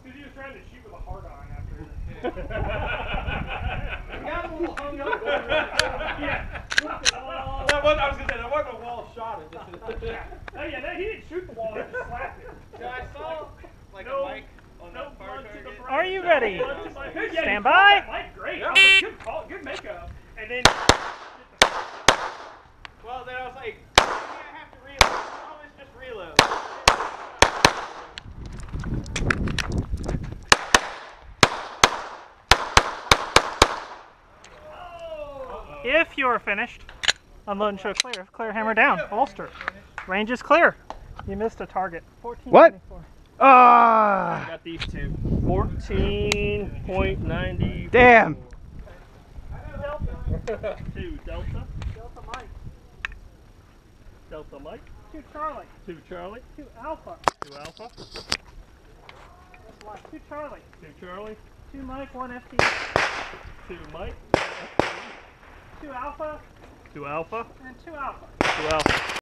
because he was trying to shoot with a hard on after. Got him a little hung up. Yeah. That was, I was gonna say that wasn't a wall shot. Oh yeah, no, he didn't shoot the wall. He just slapped it. Yeah, I saw like a mic on that fire target. Are you ready? Yeah, Stand by. Mike, great. Yep. Good call, good makeup. And then. Well, then I was like, maybe I have to reload. Oh, it's just reload. If you're finished, unload and show clear. Clear, hammer down. Holster. Range is clear. You missed a target. 14. What? 24. Ah! I got these two. 14.90. Damn! Delta. 2 Delta. Delta Mike. Delta Mike. 2 Charlie. 2 Charlie. 2 Alpha. 2 Alpha. That's one. 2 Charlie. 2 Charlie. 2 Mike, 1 FT. 2 Mike. 2 Alpha. 2 Alpha. And 2 Alpha. 2 Alpha.